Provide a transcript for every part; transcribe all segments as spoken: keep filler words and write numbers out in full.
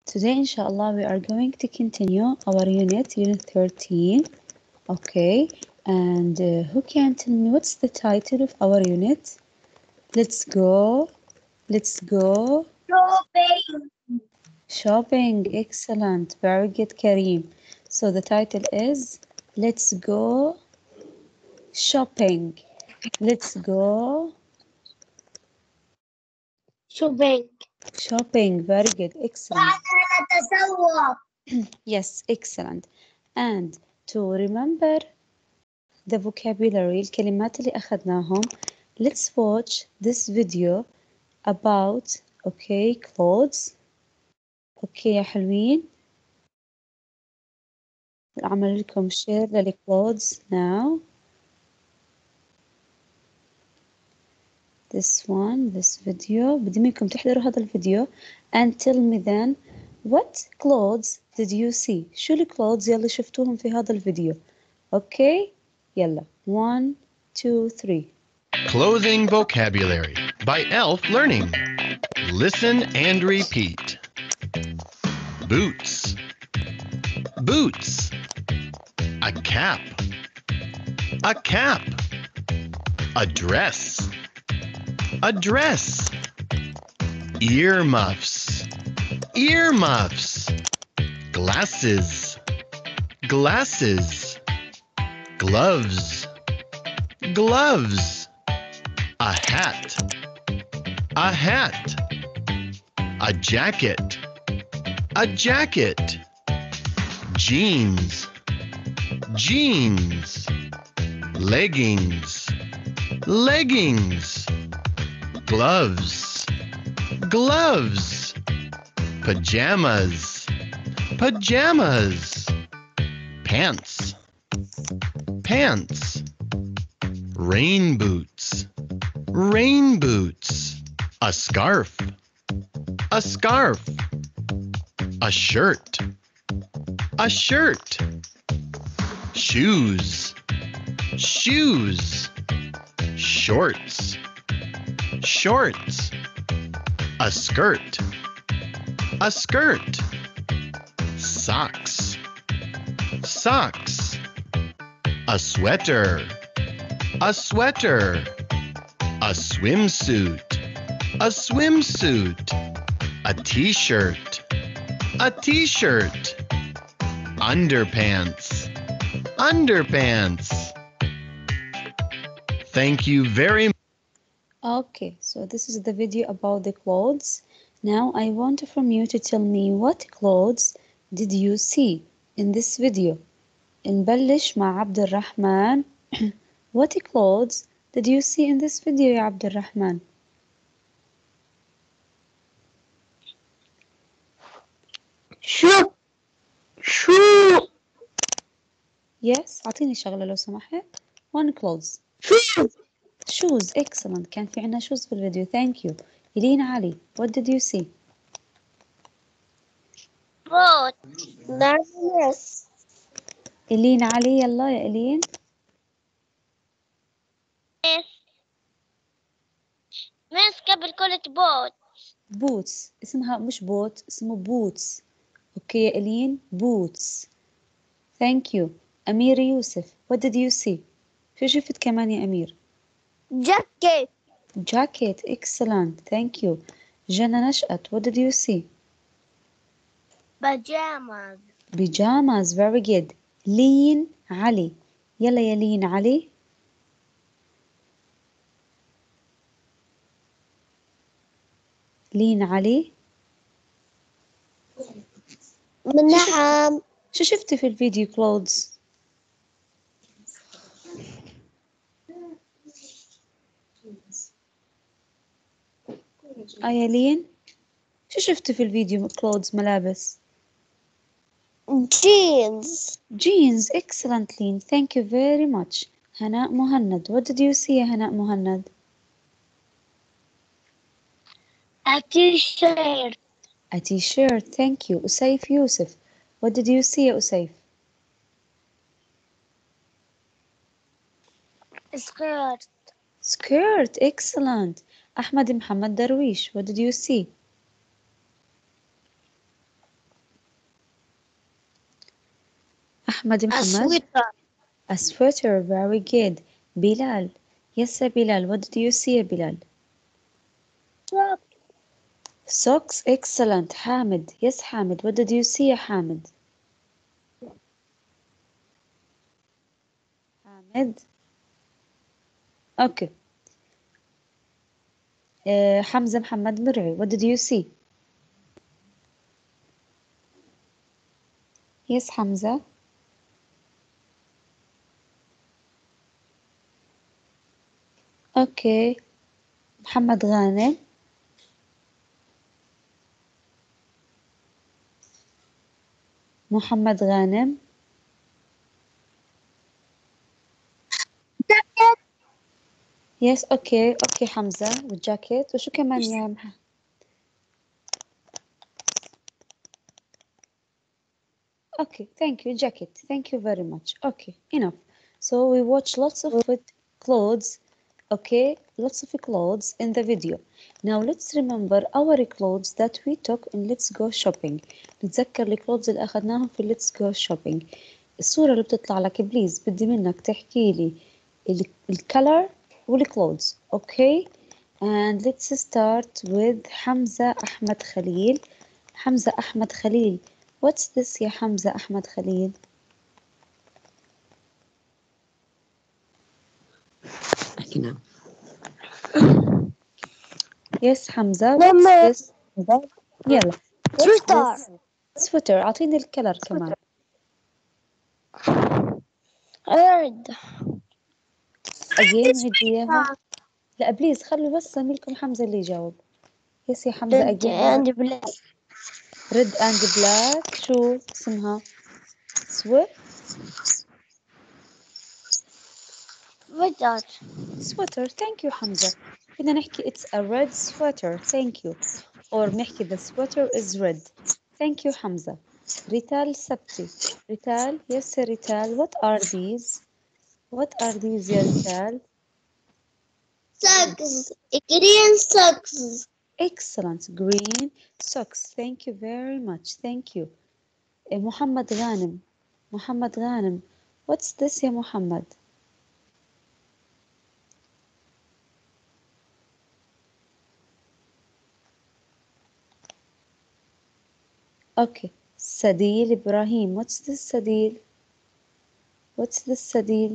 Today, inshallah, we are going to continue our unit, unit thirteen. Okay, and uh, who can tell me what's the title of our unit? Let's go. Let's go. Shopping. Shopping. Excellent. Very good, Kareem. So the title is Let's Go Shopping. Let's go Shopping. shopping. Very good. Excellent. نتسوق. Yes, excellent. And to remember the vocabulary الكلمات اللي أخذناهم, let's watch this video about okay clothes. okay يا حلوين, أعمل لكم share للclothes now. This one, this video. بدي منكم تحضروا هذا الفيديو and tell me then what clothes did you see. شو الكلودز يلي شفتوهم في هذا الفيديو. okay يلا one two three. Clothing vocabulary by Elf Learning. Listen and repeat. Boots. Boots. A cap. A cap. A dress. A dress. Earmuffs. Earmuffs. Glasses. Glasses. Gloves. Gloves. A hat. A hat. A jacket. A jacket. Jeans. Jeans. Leggings. Leggings. Gloves. Gloves. Pajamas. Pajamas. Pants. Pants. Rain boots. Rain boots. A scarf. A scarf. A shirt. A shirt. Shoes. Shoes. Shorts. Shorts. A skirt. A skirt. Socks. Socks. A sweater. A sweater. A swimsuit. A swimsuit. A t-shirt. A t-shirt. Underpants. Underpants. Thank you very much. Okay, so this is the video about the clothes. Now I want from you to tell me what clothes did you see in this video. نبلش مع عبد الرحمن. What clothes did you see in this video يا عبد الرحمن? شو شو Yes, أعطيني شغلة لو سمحت. One clothes. شو Shoes, excellent. كان في عنا shoes في الفيديو. Thank you. إلين علي, what did you see? بوت ناس إلين علي, يلا يا إلين. ناس قبل قلت بوت boots. اسمها مش بوت, اسمه boots. أوكي يا إلين, boots. Thank you. أمير يوسف, what did you see? شو شفت كمان يا أمير؟ جاكيت jacket, excellent. Thank you. جنى نشأت, what did you see? بيجامز pajamas, very good. لين علي, يلا يا لين علي. لين علي. نعم شو شفتي في الفيديو clothes؟ آه يا لين، شو شفتي في الفيديو clothes ملابس؟ جينز jeans, excellent لين, thank you very much. هناء مهند, what did you see يا هناء مهند؟ a t-shirt a t-shirt, thank you. أسيف يوسف, what did you see يا أسيف؟ skirt skirt, excellent. أحمد محمد درويش, what did you see? أحمد محمد. sweater. A sweater, very good. Bilal. Yes, Bilal. What did you see, Bilal? Sock. Socks, excellent. Hamid. Yes, Hamid. What did you see, Hamid? Hamid. Okay. Uh, Hamza Muhammad Mur'i. What did you see? Yes, Hamza. Okay. محمد غانم. محمد غانم. Jacket. Yes, okay. Okay, حمزة. والجاكيت. وشو كمان يا محمد؟ Okay, thank you, jacket. Thank you very much. Okay, enough. So we watch lots of clothes. Okay, lots of clothes in the video. Now let's remember our clothes that we took in Let's Go Shopping. نتذكر الكلوتز اللي أخذناهم في Let's Go Shopping. الصورة اللي بتطلع لك بليز بدي منك تحكي لي الكلر والكلوتز. Okay, and let's start with حمزة أحمد خليل. حمزة أحمد خليل. What's this يا حمزة أحمد خليل؟ احكي نعم. Yes حمزة. Mama. What's this؟ يلا. What's Sweater. this؟ sweater. أعطيني الكلر كمان. Red. Again عيدي إياها. لا بليز خلوا بس زميلكم حمزة اللي يجاوب. Yes يا حمزة Red again. and black. Red and black. شو اسمها؟ sweater. Sweater. sweater. Thank you حمزة. بدنا نحكي it's a red sweater. Thank you. or نحكي the sweater is red. Thank you حمزة. ريتال سبتي. ريتال. Yes ريتال. What are these? What are these يا ريتال? Socks. Green socks. Excellent. Green socks. Thank you very much. Thank you. eh, محمد غانم. محمد غانم. What's this يا محمد? Okay. سديل إبراهيم. What's this سديل? What's this سديل?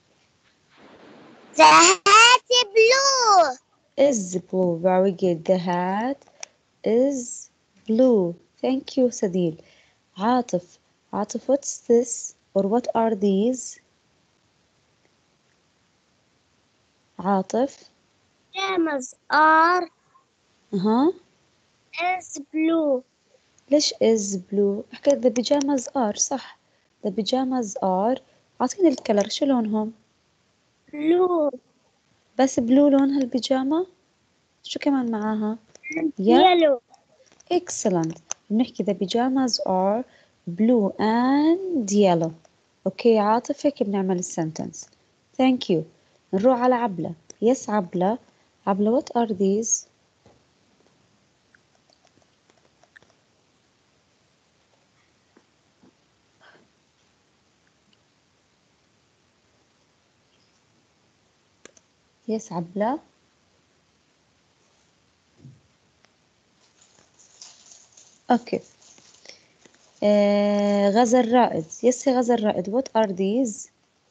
The hat is blue. Is blue. Very good. The hat is blue. Thank you سديل. عاطف. عاطف. What's this? Or what are these? عاطف. Pajamas are أها. is blue. ليش is blue؟ حكيت the pajamas are. صح. the pajamas are. أعطيني الكلر. شو لونهم؟ Blue. بس بلو لونها البيجامة؟ شو كمان معاها؟ Yellow. Excellent. بنحكي the pajamas are blue and yellow. أوكي عاطف هيك بنعمل السنتنس. Thank you. نروح على عبلة. Yes عبلة. عبلة what are these؟ Yes عبلة. أوكي. آه غزل رائد. Yes غزل رائد. What are these؟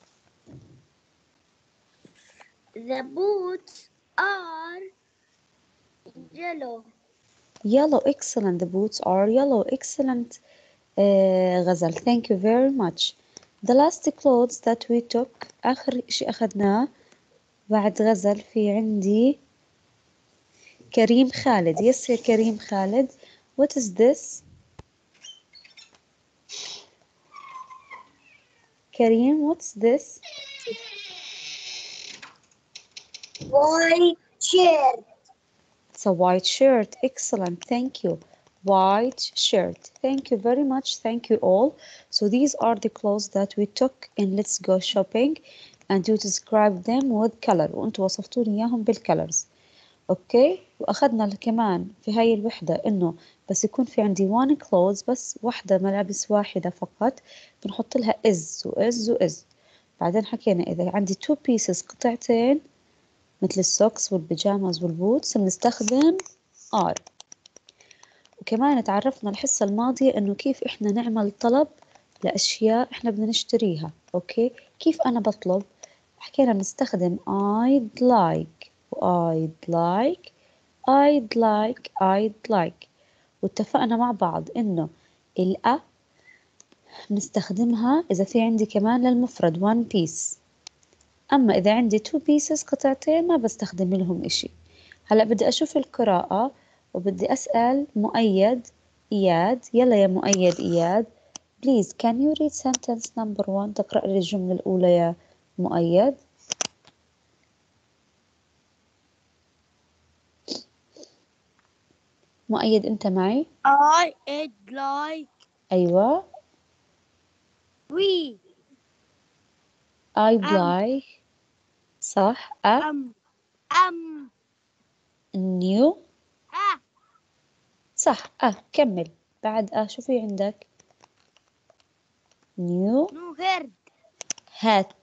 The boots are yellow. Yellow. Excellent. The boots are yellow. Excellent. uh, غزل. Thank you very much. The last clothes that we took. آخر شيء أخذناه بعد غزل في عندي كريم خالد. Yes يا كريم خالد. What is this? كريم what's this? White shirt. It's a white shirt. Excellent. Thank you. White shirt. Thank you very much. Thank you all. So these are the clothes that we took in Let's Go Shopping and you describe them with color وانتوا وصفتوا لي اياهم بالcolors. أوكي، وأخذنا كمان في هاي الوحدة إنه بس يكون في عندي one clothes، بس واحدة ملابس واحدة فقط، بنحط لها is و is و is. بعدين حكينا إذا عندي two pieces قطعتين مثل السوكس والبيجامز والبوتس بنستخدم are. وكمان تعرفنا الحصة الماضية إنه كيف إحنا نعمل طلب لأشياء إحنا بدنا نشتريها. أوكي، كيف أنا بطلب؟ حكينا بنستخدم I'd like و I'd like I'd like I'd like. واتفقنا مع بعض إنه الأ بنستخدمها إذا في عندي كمان للمفرد one piece، أما إذا عندي two pieces قطعتين ما بستخدم لهم إشي. هلأ بدي أشوف القراءة وبدي أسأل مؤيد إياد. يلا يا مؤيد إياد، please can you read sentence number one؟ تقرأ لي الجملة الأولى يا مؤيد. مؤيد أنت معي؟ I'd like أيوة. we I'd um like صح. أ um um new ah صح. أ كمل بعد أ شو في عندك؟ new no heard hat.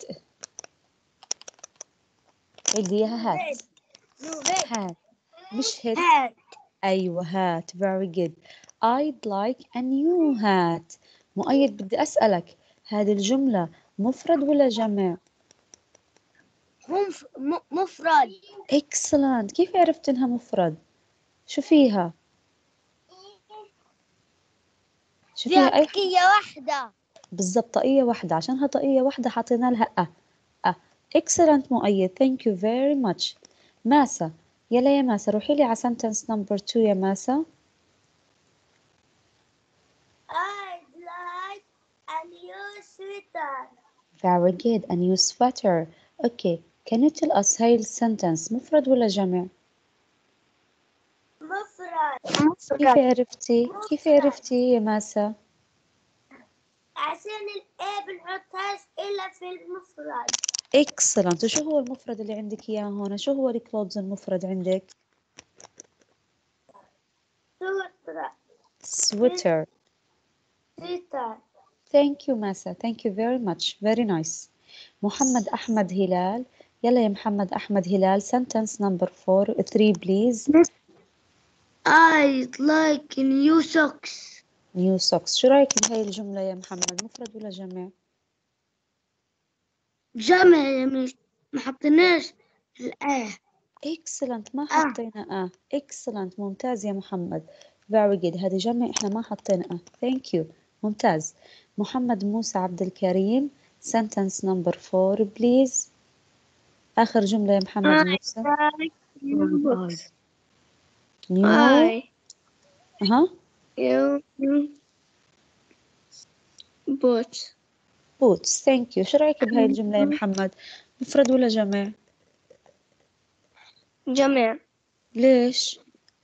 عيد إياها head hat. no head hat مش head. head أيوة hat. very good. I'd like a new hat. مؤيد بدي أسألك، هذه الجملة مفرد ولا جمع؟ مف- م- مفرد. excellent. كيف عرفت إنها مفرد؟ شو فيها؟ شو فيها فيها أي تكية واحدة. بالضبط طاقية واحدة، عشانها طاقية واحدة حطينا لها أ. أ excellent مؤيد. thank you very much. ماسة، يلا يا ماسة روحي لي على sentence number two يا ماسة. I'd like a new sweater. very good. a new sweater. okay can you tell us هاي السنتنس مفرد ولا جمع؟ مفرد. كيف عرفتي؟ كيف عرفتي يا ماسة؟ عشان الايه بنحطهاش الا في المفرد. excellent. وشو هو المفرد اللي عندك إياه هون؟ شو هو الكلوزز المفرد عندك؟ سوتر. sweater. سوتر. thank you ماسة. thank you very much. very nice. محمد أحمد هلال، يلا يا محمد أحمد هلال sentence number four three please. I'd like new socks. new socks. شو رأيك بهاي الجملة يا محمد، مفرد ولا جمع؟ جمع يا مش ما حطيناش الآه. excellent ما آه. حطينا آه. excellent ممتاز يا محمد. very good. هذا جمع إحنا ما حطينا آه. thank you ممتاز. محمد موسى عبد الكريم sentence number four please. آخر جملة يا محمد موسى. like new books. new I ها new books. boots. thank you. شو رأيك بهاي الجملة يا محمد، مفرد ولا جمع؟ جمع. ليش؟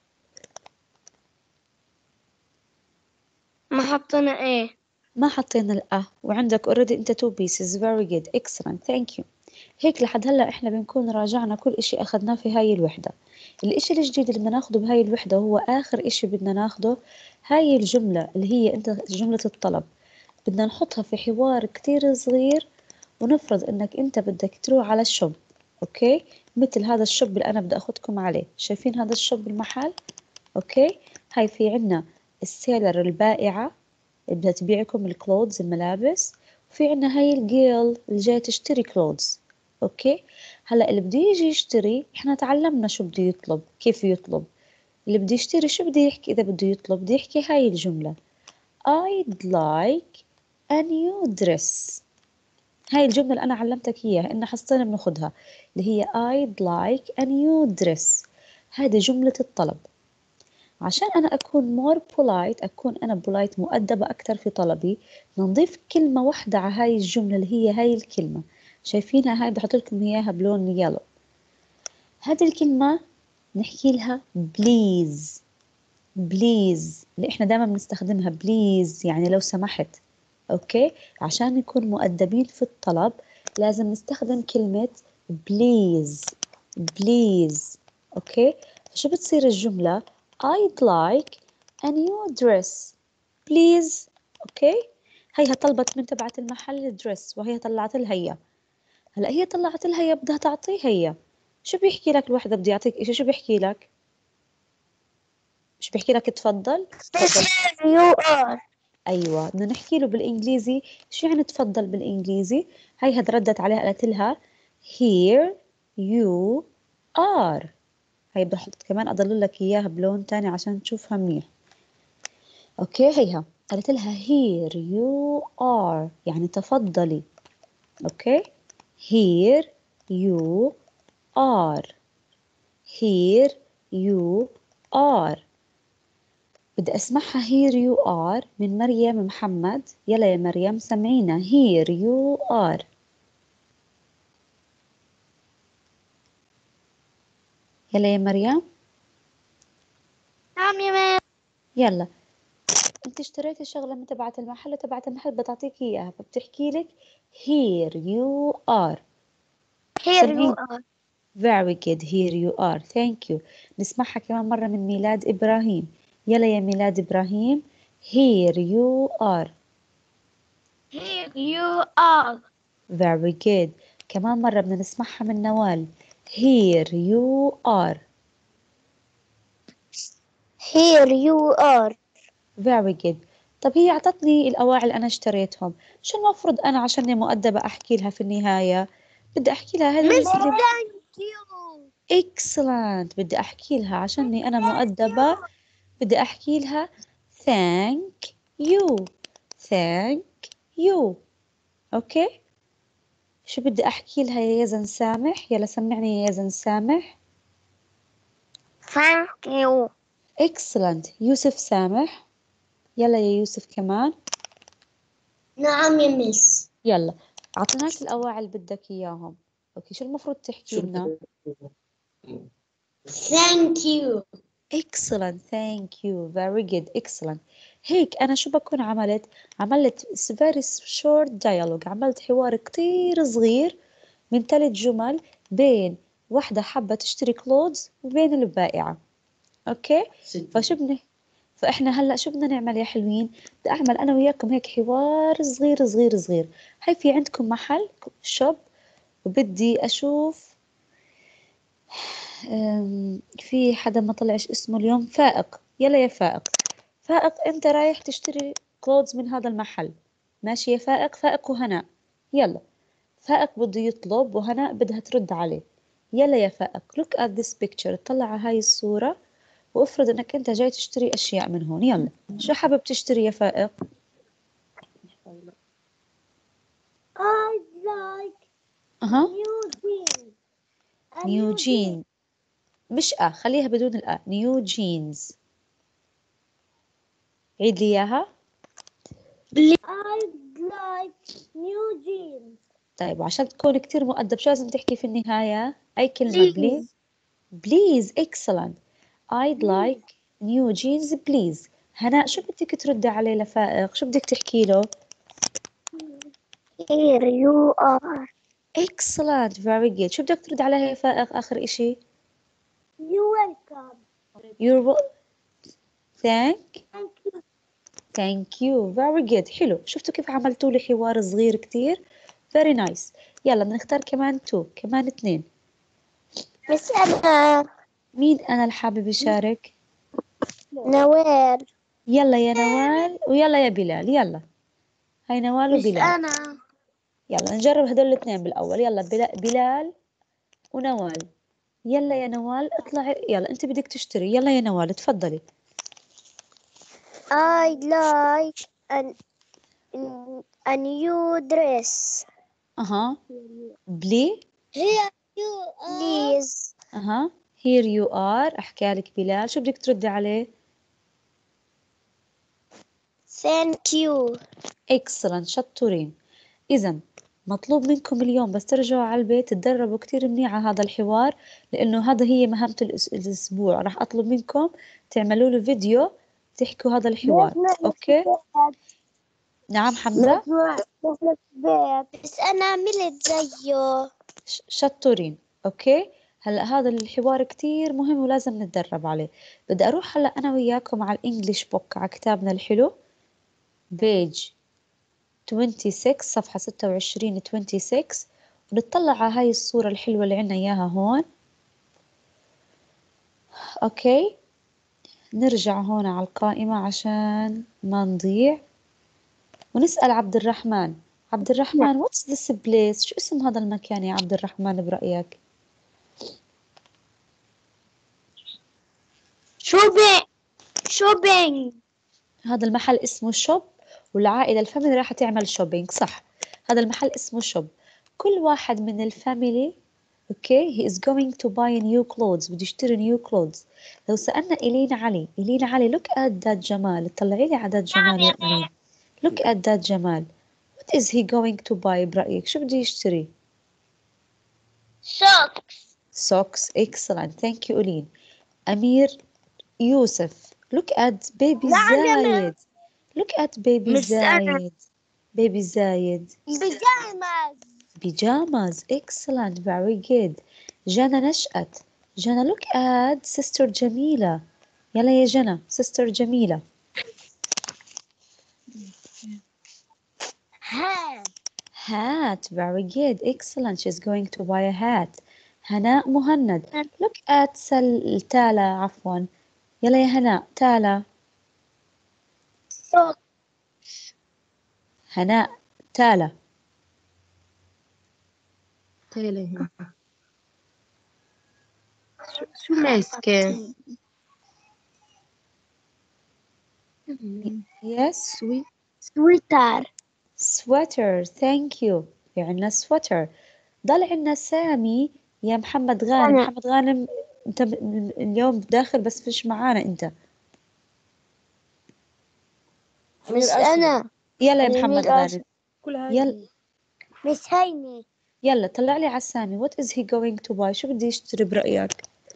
ما حطينا ايه. ما حطينا الأ وعندك already أنت two pieces. very good excellent thank you. هيك لحد هلا إحنا بنكون راجعنا كل إشي أخذناه في هاي الوحدة. الإشي الجديد اللي بدنا ناخده بهاي الوحدة هو آخر إشي بدنا ناخده، هاي الجملة اللي هي أنت جملة الطلب. بدنا نحطها في حوار كتير صغير، ونفرض إنك أنت بدك تروح على الشوب. أوكي، مثل هذا الشوب اللي أنا بدي أخدكم عليه. شايفين هذا الشوب المحل؟ أوكي، هاي في عنا السيلر البائعة اللي بدها تبيعكم الكلودز الملابس، وفي عنا هاي الجيل اللي جاية تشتري كلودز. اوكي، هلا اللي بده يجي يشتري احنا تعلمنا شو بده يطلب، كيف يطلب. اللي بده يشتري شو بده يحكي؟ اذا بده يطلب بده يحكي هاي الجملة I'd like a new dress. هاي الجملة اللي أنا علمتك إياها إن حصتين بناخدها، اللي هي I'd like a new dress. هذه جملة الطلب. عشان أنا أكون more polite، أكون أنا polite مؤدبة أكتر في طلبي، نضيف كلمة واحدة على هاي الجملة اللي هي هاي الكلمة. شايفينها هاي بحط لكم إياها بلون يلو. هذه الكلمة نحكي لها please. please اللي إحنا دائما بنستخدمها please يعني لو سمحت. أوكي، عشان نكون مؤدبين في الطلب لازم نستخدم كلمة please. please أوكي، فشو بتصير الجملة؟ I'd like a new dress please. أوكي، هيها طلبت من تبعة المحل دريس وهي طلعت لها إياه. هلا هي طلعت لها إياه بدها تعطيه هي. شو بيحكي لك الوحدة بدي أعطيك إشي؟ شو بيحكي لك؟ شو بيحكي لك؟ تفضل تفضل. you are. أيوة، بدنا نحكي له بالإنجليزي. شو يعني تفضل بالإنجليزي؟ هي ردت عليها قالت لها here you are. هي بدي أحط كمان أضل لك إياها بلون تاني عشان تشوفها منيح. أوكي، هيها قالت لها here you are يعني تفضلي. أوكي، here you are here you are. بدي أسمعها here you are من مريم محمد. يلا يا مريم سمعينا here you are. يلا يا مريم. نعم يا ميم. يلا، انت اشتريتي الشغلة من تبعت المحل وتبعت المحل بتعطيك اياها، فبتحكي لك here you are. here you سمعين. are. very good here you are thank you. نسمعها كمان مرة من ميلاد إبراهيم. يلا يا ميلاد إبراهيم here you are. here you are. very good. كمان مرة بدنا نسمعها من نوال here you are. here you are. very good. طب هي أعطتني الأواعي اللي أنا اشتريتهم، شو المفروض أنا عشاني مؤدبة أحكي لها في النهاية؟ بدي أحكي لها هذا miss اللي thank you. excellent. بدي أحكي لها عشاني أنا مؤدبة، بدي أحكي لها thank you thank you. أوكي، شو بدي أحكي لها يا يزن سامح؟ يلا سمعني يا يزن سامح. thank you. excellent. يوسف سامح. يلا يا يوسف كمان. نعم يا مس. يلا، أعطيناك الأواعي اللي بدك إياهم. أوكي، شو المفروض تحكي لنا؟ thank you. excellent thank you very good excellent. هيك أنا شو بكون عملت؟ عملت very short dialogue، عملت حوار كتير صغير من ثلاث جمل بين واحدة حابة تشتري كلودز وبين البائعة. أوكي، فشو بدنا؟ فإحنا هلأ شو بدنا نعمل يا حلوين؟ بدي أعمل أنا وياكم هيك حوار صغير صغير صغير. هاي في عندكم محل شوب وبدي أشوف أم، في حدا ما طلعش اسمه اليوم، فائق. يلا يا فائق. فائق أنت رايح تشتري كلودز من هذا المحل، ماشي يا فائق؟ فائق وهناء. يلا، فائق بده يطلب وهناء بدها ترد عليه. يلا يا فائق look at this picture، اطلع على هاي الصورة وافرض انك انت جاي تشتري اشياء من هون. يلا، شو حابب تشتري يا فائق؟ I'd like اها new jeans. A نيو new jeans. جين. مش اه، خليها بدون الاه. نيو جينز. عيد لي اياها. I'd like new jeans. طيب، وعشان تكون كتير مؤدب شو لازم تحكي في النهاية؟ أي كلمة؟ بليز. Please. بليز excellent. I'd like new jeans please. هناء شو بدك تردي عليه لفائق؟ شو بدك تحكي له؟ Here you are. excellent very good. شو بدك ترد عليها يا فائق آخر إشي؟ You're welcome. you're wel- thank Thank you. thank you very good. حلو، شفتوا كيف عملتوا لي حوار صغير كتير؟ very nice. يلا بنختار كمان تو، كمان اثنين. بس أنا مين أنا اللي حابب يشارك؟ نوال. يلا يا نوال ويلا يا بلال. يلا، هاي نوال بس وبلال. أنا يلا نجرب هدول الاثنين بالأول. يلا بلا- بلال ونوال. يلا يا نوال اطلعي. يلا أنت بدك تشتري. يلا يا نوال تفضلي. I'd like an a new dress. أها بلي. Here you are. Please. أها here you are. أحكي لك بلال، شو بدك تردي عليه؟ Thank you. excellent شطورين. إذا مطلوب منكم اليوم بس ترجعوا على البيت تدربوا كتير منيح على هذا الحوار، لأنه هذا هي مهمة الأس- الأسبوع. راح أطلب منكم تعملوا له فيديو تحكوا هذا الحوار. أوكي؟ نعم حمزة. بس أنا عملت زيه. ش- شطورين. أوكي، هلا هذا الحوار كتير مهم ولازم نتدرب عليه. بدي أروح هلا أنا وياكم على الإنجليش بوك على كتابنا الحلو بيج ستة وعشرين صفحة ستة وعشرين ستة وعشرين ونطلع على هاي الصورة الحلوة اللي عنا إياها هون. أوكي، نرجع هون على القائمة عشان ما نضيع ونسأل عبد الرحمن. عبد الرحمن what's this place؟ شو اسم هذا المكان يا عبد الرحمن برأيك؟ شوبينج شوبينج هذا المحل اسمه شوب، والعائلة الفاميلي راح تعمل شوبينج، صح. هذا المحل اسمه شوب. كل واحد من الفاميلي اوكي he is going to buy new clothes، بده يشتري new clothes. لو سألنا إلين علي، إلين علي look at that جمال، طلعي لي على that جمال يا إلين. look at that جمال. what is he going to buy برأيك؟ شو بده يشتري؟ socks socks. excellent, thank you إلين. أمير يوسف look at baby نعم يا زايد. look at baby مس أنا. زايد. baby زايد بيجامز pajamas. excellent, very good. جنى نشأت. جنى look at sister جميلة. يلا يا جنى sister جميلة. hat hat, very good, excellent, she's going to buy a hat. هناء مهند look at سل تالا عفوا. يلا يا هناء تالا. socks هناء تالا. تيلي شو شو ماسكة؟ yes سوي sweater sweater, thank you. في عنا sweater. ضل عنا سامي يا محمد غانم. أنا. محمد غانم انت ب- اليوم داخل بس فيش معانا انت. مس أنا. يلا يا أمير محمد أشرف. غانم. يلا مس هيني يلا طلع لي على سامي what is he going to buy؟ شو بده يشتري برأيك؟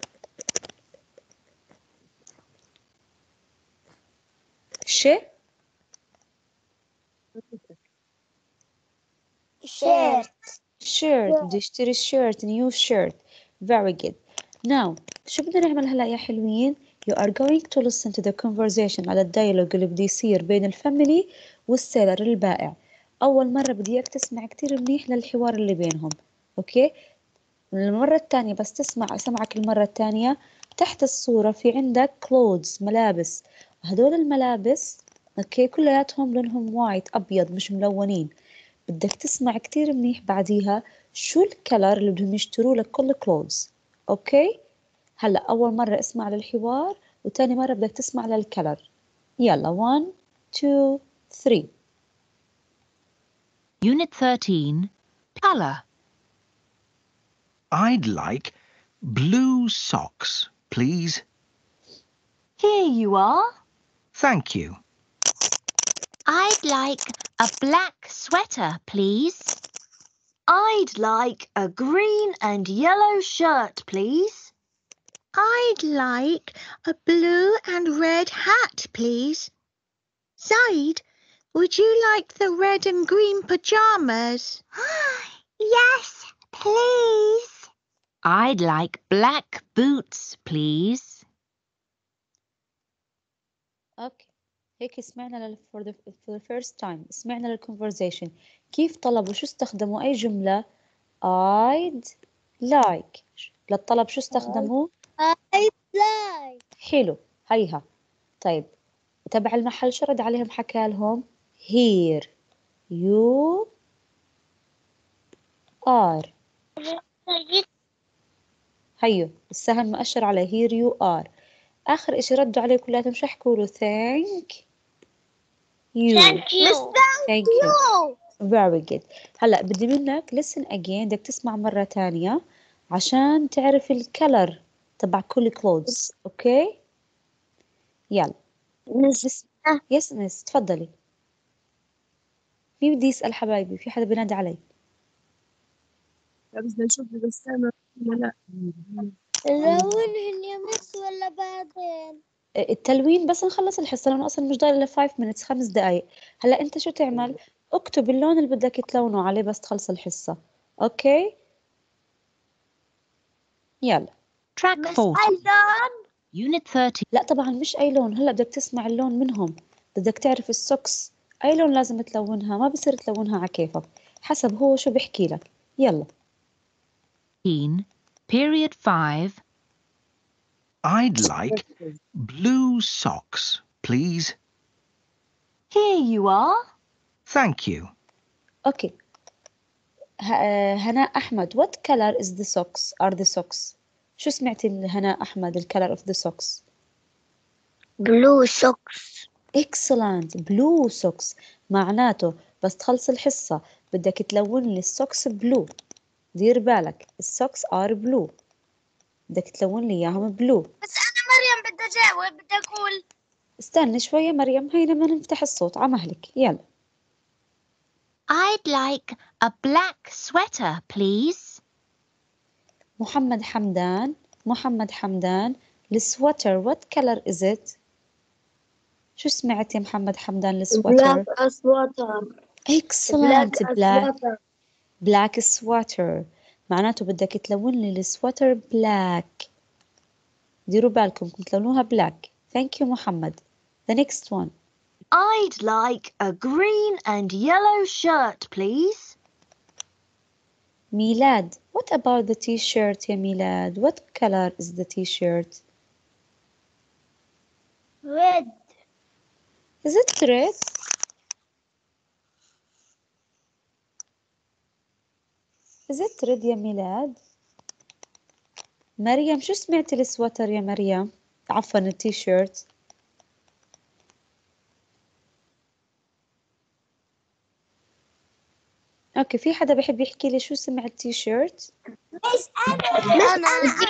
شي shirt shirt. بده يشتري shirt new shirt. very good. now شو بدنا نعمل هلا يا حلوين؟ you are going to listen to the conversation على الديالوج اللي بده يصير بين الفاميلي والسيلر البائع. أول مرة بدي إياك تسمع كتير منيح للحوار اللي بينهم. أوكي، المرة الثانية بس تسمع سمعك المرة الثانية تحت الصورة في عندك clothes ملابس. هدول الملابس اوكي كلياتهم لونهم وايت أبيض مش ملونين. بدك تسمع كتير منيح بعديها شو الكلر اللي بدهم يشتروا لك كل clothes. اوكي، هلا أول مرة اسمع للحوار وتاني مرة بدك تسمع للكلر. يلا one two three. Unit thirteen, Colour. I'd like blue socks, please. Here you are. Thank you. I'd like a black sweater, please. I'd like a green and yellow shirt, please. I'd like a blue and red hat, please. Zaid, would you like the red and green pyjamas? Yes, please. I'd like black boots, please. اوكي، هيك سمعنا لل for the, for the first time سمعنا للconversation كيف طلبوا شو استخدموا أي جملة. I'd like للطلب شو استخدموا؟ I'd like حلو هيها. طيب تبع المحل شو رد عليهم حكى لهم؟ here you are. هيو السهم مؤشر على here you are. آخر إشي ردوا عليه كلاتهم شو حكوا له؟ thank you. thank you thank you. very good. هلا بدي منك listen again، بدك تسمع مرة تانية عشان تعرف الكلر تبع كل clothes. اوكي يلا. مس يس مس تفضلي. مين بدي يسأل حبايبي؟ في حدا بينادي علي؟ بس بدنا نشوف بس أنا ولا نلونهن يا مس ولا بعدين؟ التلوين بس نخلص الحصة لأنه أصلا مش ضايل إلا five minutes خمس دقايق. هلا أنت شو تعمل؟ اكتب اللون اللي بدك تلونه عليه بس تخلص الحصة. أوكي يلا. Track بس forty. أيضاً Unit thirty. لا طبعا مش أي لون، هلا بدك تسمع اللون منهم، بدك تعرف السوكس أي لون لازم تلونها، ما بصير تلونها على كيفك، حسب هو شو بيحكي لك. يلا. Period five. I'd like blue socks, please. Here you are. Thank you. أوكي. ه- هناء أحمد what color is the socks are the socks؟ شو سمعتي هناء أحمد ال color of the socks؟ blue socks. excellent blue socks معناته بس تخلص الحصة بدك تلون لي السوكس بلو، دير بالك السوكس are blue، بدك تلون لي إياهم بلو. بس أنا مريم بدي أجاوب، بدي أقول استني شوية مريم، هيا لما نفتح الصوت على مهلك. يلا. I'd like a black sweater, please. محمد حمدان محمد حمدان السواتر what color is it؟ شو سمعت يا محمد حمدان السواتر؟ black sweater. excellent black black sweater. black sweater معناته بدك تلون لي السواتر black، ديروا بالكم كنت تلونوها black. thank you محمد. the next one. I'd like a green and yellow shirt, please. ميلاد what about the t-shirt يا ميلاد what color is the t-shirt؟ red. is it red؟ is it red يا ميلاد؟ مريم شو سمعتي السواتر يا مريم؟ عفوا التيشيرت. اوكي في حدا بحب يحكي لي شو سمع التيشيرت؟ مش أنا. أنا.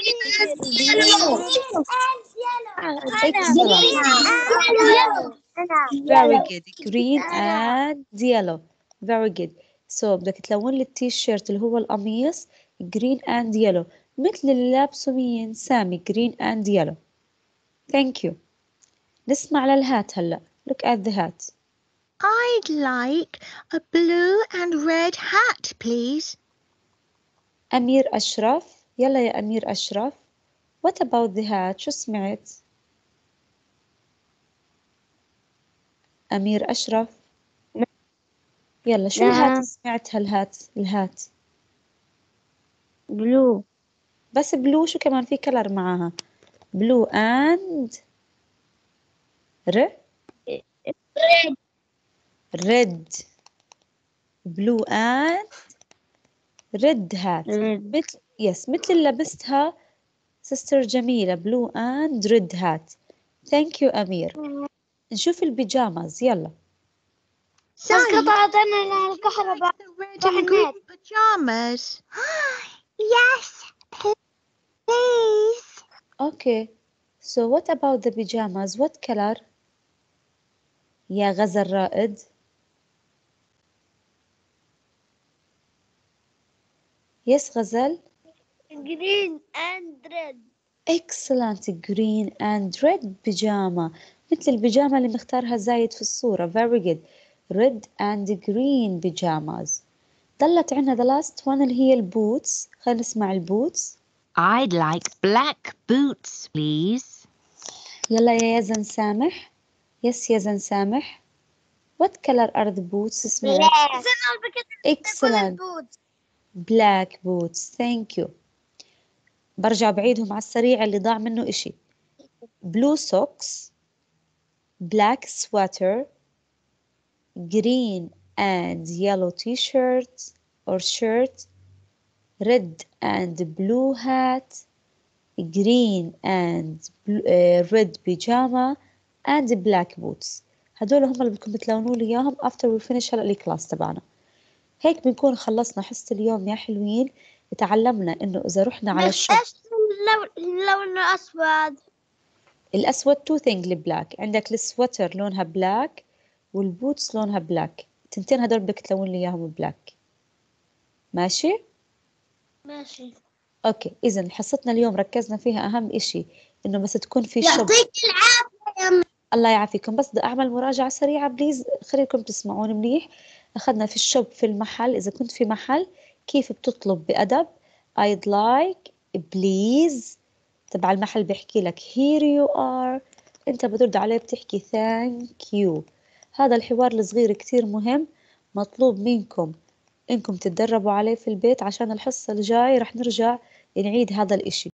very good green and yellow very good. so بدك تلون لي التيشيرت اللي هو القميص green and yellow مثل اللي لابسه مين سامي green and yellow. thank you. نسمع للهات هلا. look at the hat. I'd like a blue and red hat, please. أمير أشرف يلا يا أمير أشرف what about the hat شو سمعت؟ أمير أشرف يلا شو الهات اللي سمعتها الهات الهات blue. بس بلو شو كمان في كلر معاها blue and ر red. red blue and red hat red. مثل يس مثل اللي لبستها سيستر جميلة blue and red hat. thank you أمير. نشوف البيجاماز يلا. بس قطعت أنا الكهرباء. Red and green pajamas. Yes, please. okay so what about the pajamas what color يا غزل رائد؟ يس غزل. green and red. excellent green and red pajama مثل البيجامة اللي مختارها زايد في الصورة very good red and green pajamas. ضلت عنا the last one اللي هي البوتس. خلينا نسمع البوتس. I'd like black boots, please. يلا يا يزن سامح. يس يزن سامح what color are the boots اسمع. excellent black boots thank you. برجع بعيدهم على السريع اللي ضاع منه إشي. blue socks black sweater green and yellow t-shirt or shirt red and blue hat green and blue, uh, red pajama and black boots. هدول هم اللي بدكم تلونوا لي إياهم after we finish هلا الكلاس تبعنا. هيك بنكون خلصنا حصة اليوم يا حلوين. تعلمنا إنه إذا رحنا على الشوب اللون الأسود. الأسود تو thing البلاك عندك السواتر لونها بلاك والبوتس لونها بلاك تنتين هدول بدك تلون لي إياهم بلاك. ماشي؟ ماشي. أوكي إذن حصتنا اليوم ركزنا فيها أهم إشي إنه بس تكون في شوب. يعطيك العافية يا الله يعافيكم. بس بدي أعمل مراجعة سريعة بليز خليكم تسمعوني منيح. أخذنا في الشوب في المحل إذا كنت في محل كيف بتطلب بأدب I'd like please. تبع المحل بيحكي لك here you are، انت بترد عليه بتحكي thank you. هذا الحوار الصغير كتير مهم، مطلوب منكم انكم تتدربوا عليه في البيت عشان الحصة الجاي رح نرجع نعيد هذا الاشي.